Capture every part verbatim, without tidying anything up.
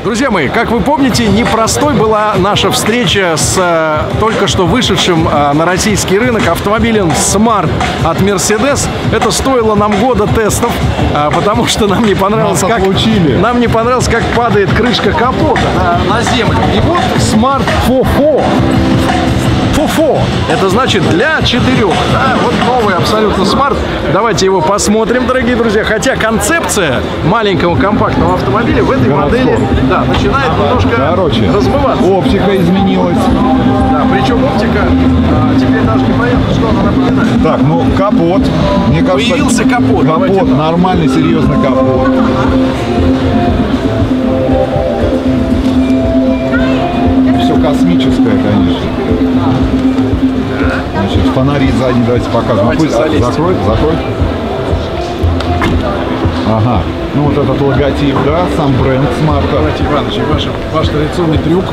Друзья мои, как вы помните, непростой была наша встреча с э, только что вышедшим э, на российский рынок автомобилем Smart от Mercedes. Это стоило нам года тестов, э, потому что нам не понравилось, как, нам не понравилось, как падает крышка капота на, на землю. И вот Smart фо-фо. Фо-фо. Это значит для четырех. Да? Вот новый абсолютно Smart. Давайте его посмотрим, дорогие друзья. Хотя концепция маленького компактного автомобиля в этой Городского. модели да, начинает немножко Короче, размываться. Оптика изменилась. Да, причем оптика а, теперь даже непонятно, что она напоминает. Так, ну капот. Мне кажется, появился капот. Капот, нормальный, серьезный капот. Все космическое, конечно. Значит, фонари задние давайте покажем. Давайте а, закрой, закрой. Ага. Ну вот этот логотип, да, сам бренд Smart. Давайте, Иваныч, ваш, ваш традиционный трюк.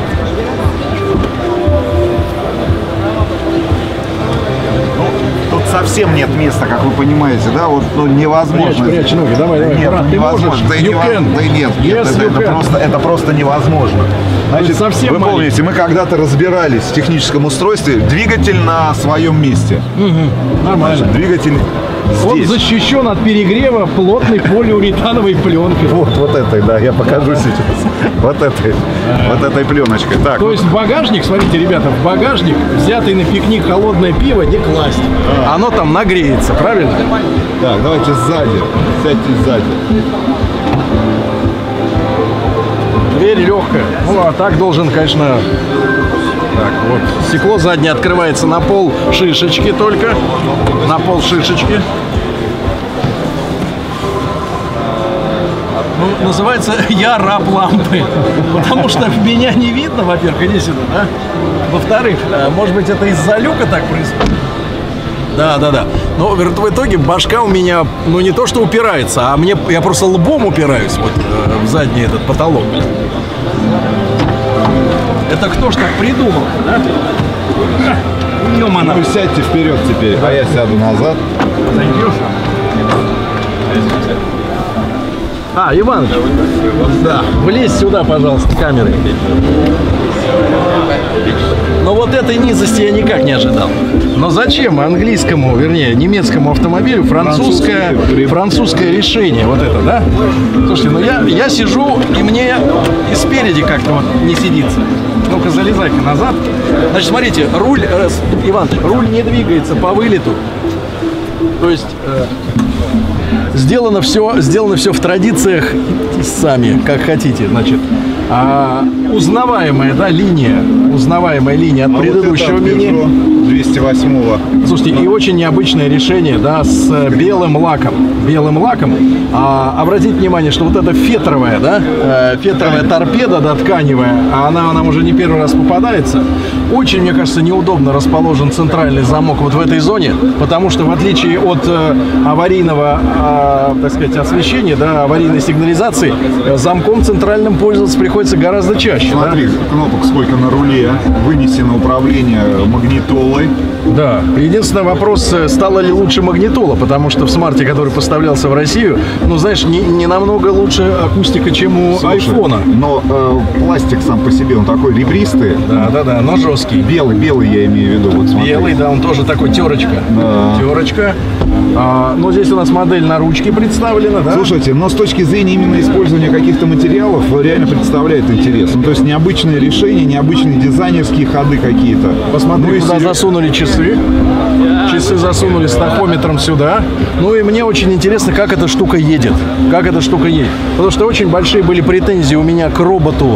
Тут совсем нет места, как вы понимаете, да, вот ну, невозможно. Прячь, прячь ноги, давай, давай. Нет, брат, невозможно. Да, не, да нет, нет yes, это, это, просто, это просто невозможно. Значит, совсем вы маленький. помните, мы когда-то разбирались в техническом устройстве, двигатель на своем месте. Угу, нормально. Значит, двигатель Он здесь. защищен от перегрева плотной полиуретановой пленкой. Вот, вот этой, да, я покажу сейчас. Вот этой, вот этой пленочкой. Так, То есть в багажник, смотрите, ребята, в багажник, взятый на пикник холодное пиво, не класть. А. Оно там нагреется, правильно? Так, давайте сзади. Сядьте сзади. Дверь легкая. Ну, а так должен, конечно... Так, вот. Стекло заднее открывается на пол шишечки только. На пол шишечки. Ну, называется «Я раб лампы». Потому что меня не видно, во-первых, иди сюда, да? Во-вторых, может быть, это из-за люка так происходит? Да, да, да. Но в итоге башка у меня, ну, не то что упирается, а мне я просто лбом упираюсь вот в задний этот потолок. Это кто ж так придумал, да? Ну, сядьте вперед теперь, а я сяду назад. Зайдешь? А, Иваныч, да, влезь сюда, пожалуйста, камерой. Но вот этой низости я никак не ожидал. Но зачем английскому, вернее, немецкому автомобилю французское, французское решение? Вот это, да? Слушайте, ну я, я сижу, и мне и спереди как-то вот не сидится. Ну-ка, залезай-ка назад. Значит, смотрите, руль, э, Иван, руль не двигается по вылету. То есть... Э, Сделано все, сделано все в традициях сами, как хотите, значит. А, узнаваемая, да, линия, узнаваемая линия от а предыдущего вот мини. двести восьмого. Слушайте, и очень необычное решение, да, с белым лаком. Белым лаком. А, обратите внимание, что вот эта фетровая, да, фетровая торпеда, да, тканевая, а она нам уже не первый раз попадается. Очень, мне кажется, неудобно расположен центральный замок вот в этой зоне, потому что в отличие от э, аварийного, э, так сказать, освещения, да, аварийной сигнализации, э, замком центральным пользоваться приходится гораздо чаще. Смотри, да? Кнопок сколько на руле, вынесено управление магнитолой. Да. Единственный вопрос, стала ли лучше магнитола, потому что в смарте, который поставлялся в Россию, ну, знаешь, не, не намного лучше акустика, чем у Слушай, айфона. Но э, пластик сам по себе, он такой ребристый. Да, да, да, но жесткий. Белый, белый я имею в виду. Вот смотри. Белый, да, он тоже такой терочка. Да. Терочка. А, ну, здесь у нас модель на ручке представлена, да? Слушайте, но с точки зрения именно использования каких-то материалов реально представляет интерес. Ну, то есть необычные решения, необычные дизайнерские ходы какие-то. Посмотри, ну, куда если... засунули часы. Часы засунули с тахометром сюда. Ну и мне очень интересно, как эта штука едет. Как эта штука едет. Потому что очень большие были претензии у меня к роботу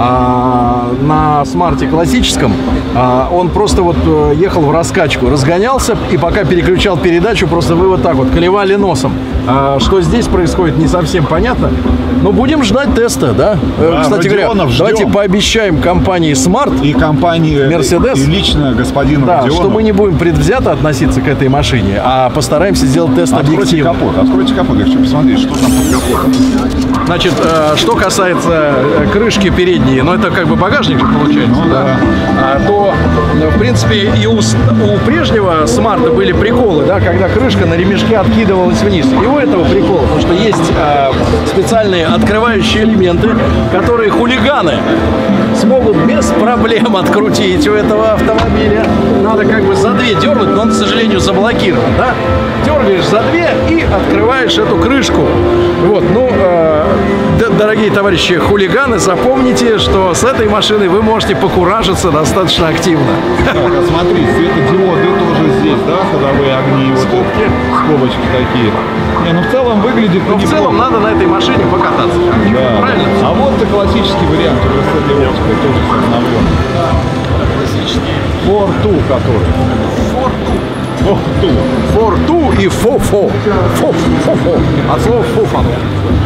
а, на смарте классическом. А, он просто вот ехал в раскачку, разгонялся, и пока переключал передачу, просто вы вот так вот клевали носом. А, что здесь происходит, не совсем понятно. Но будем ждать теста, да? да Кстати говоря, ждем. Давайте пообещаем компании Smart и компании Mercedes, и лично господину да, Родиону, что мы не будем предвзято относиться к этой машине, а постараемся сделать тест объективно. объективно. Капот, откройте капот, я хочу посмотреть, что там под капотом. Значит, э, что касается крышки передней, ну это как бы багажник же получается, ну, да, да. А, то, в принципе, и у, у прежнего Смарта были приколы, да, когда крышка крышка на ремешке откидывалась вниз. И у этого прикол, потому что есть э, специальные открывающие элементы, которые хулиганы смогут без проблем открутить у этого автомобиля. Надо как бы за две дернуть, но он, к сожалению, заблокирован, да? Дергаешь за две и открываешь эту крышку. Вот, ну, э, дорогие товарищи хулиганы, запомните, что с этой машиной вы можете покуражиться достаточно активно. Так, а смотри, светодиоды тоже здесь, да, ходовые огни, вот Скобки. скобочки такие. Не, ну в целом выглядит. Но в целом надо на этой машине покататься. Да. Правильно? А вот и классический вариант, уже с этой оптикой, тоже с обновленным. Классический. Форту, который. Форту. Форту и фофо. Фофо. От слова фофано.